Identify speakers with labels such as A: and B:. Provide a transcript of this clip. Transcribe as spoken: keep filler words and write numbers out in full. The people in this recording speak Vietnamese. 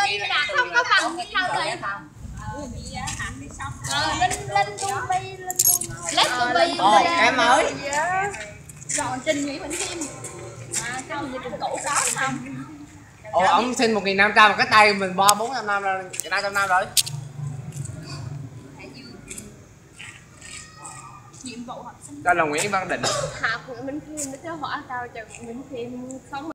A: Linh là không có bằng sao thầy. Ờ, Linh, Linh Tubi, Linh Tubi. Let Tubi.
B: Ôi, em ơi.
A: Rồi Trình Nguyễn Mạnh Kim. À, cái gì Trình cũ có đúng không?
B: Ồ, ổng xin một nghìn năm trăm mà cái tay mình bo bốn trăm năm rồi, năm trăm năm rồi.
A: Nhiệm vụ học sinh.
B: Đó là Nguyễn Văn Định.
A: Học Nguyễn Minh Khiêm nó cho hỏa cao chừng Nguyễn Khiêm sống